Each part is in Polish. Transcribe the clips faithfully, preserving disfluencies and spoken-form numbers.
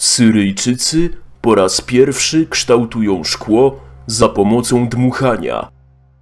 Syryjczycy po raz pierwszy kształtują szkło za pomocą dmuchania.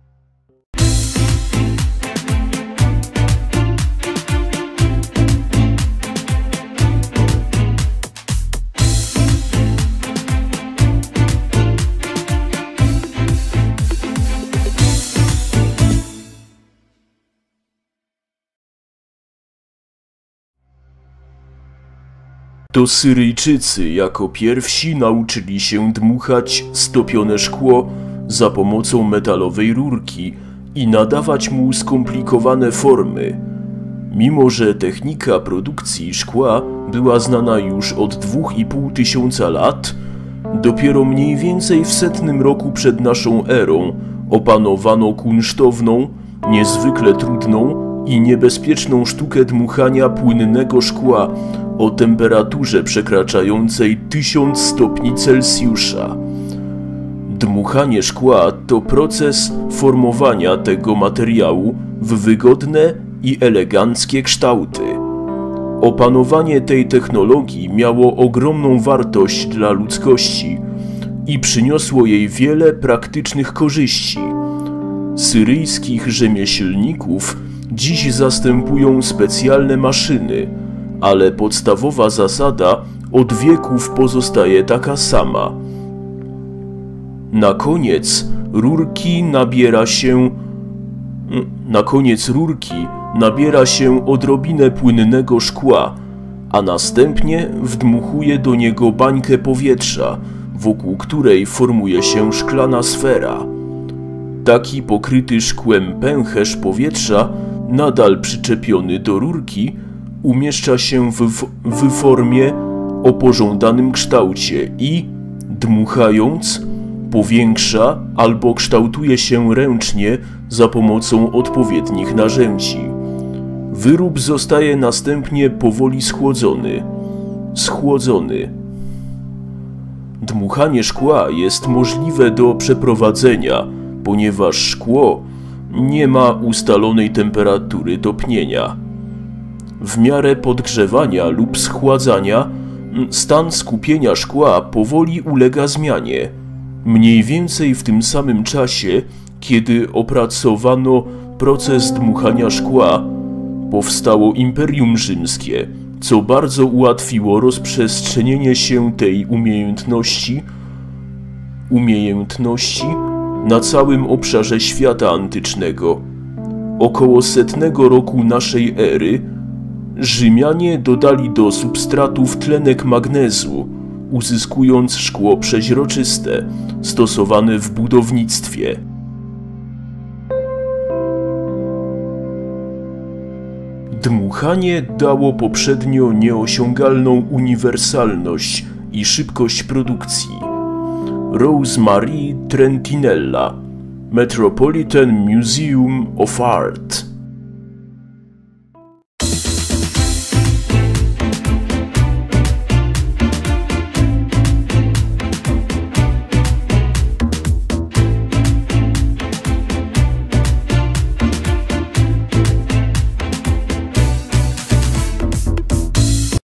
To Syryjczycy jako pierwsi nauczyli się dmuchać stopione szkło za pomocą metalowej rurki i nadawać mu skomplikowane formy. Mimo że technika produkcji szkła była znana już od dwóch i pół tysiąca lat, dopiero mniej więcej w setnym roku przed naszą erą opanowano kunsztowną, niezwykle trudną i niebezpieczną sztukę dmuchania płynnego szkła o temperaturze przekraczającej tysiąc stopni Celsjusza. Dmuchanie szkła to proces formowania tego materiału w wygodne i eleganckie kształty. Opanowanie tej technologii miało ogromną wartość dla ludzkości i przyniosło jej wiele praktycznych korzyści. Syryjskich rzemieślników dziś zastępują specjalne maszyny, ale podstawowa zasada od wieków pozostaje taka sama. Na koniec rurki nabiera się na koniec rurki nabiera się odrobinę płynnego szkła, a następnie wdmuchuje do niego bańkę powietrza, wokół której formuje się szklana sfera. Taki pokryty szkłem pęcherz powietrza, nadal przyczepiony do rurki, umieszcza się w, w formie o pożądanym kształcie i, dmuchając, powiększa albo kształtuje się ręcznie za pomocą odpowiednich narzędzi. Wyrób zostaje następnie powoli schłodzony. Schłodzony. Dmuchanie szkła jest możliwe do przeprowadzenia, ponieważ szkło nie ma ustalonej temperatury topnienia. W miarę podgrzewania lub schładzania stan skupienia szkła powoli ulega zmianie. Mniej więcej w tym samym czasie, kiedy opracowano proces dmuchania szkła, powstało Imperium Rzymskie, co bardzo ułatwiło rozprzestrzenienie się tej umiejętności, umiejętności na całym obszarze świata antycznego. Około setnego roku naszej ery Rzymianie dodali do substratów tlenek magnezu, uzyskując szkło przeźroczyste, stosowane w budownictwie. Dmuchanie dało poprzednio nieosiągalną uniwersalność i szybkość produkcji. Rosemarie Trentinella, Metropolitan Museum of Art.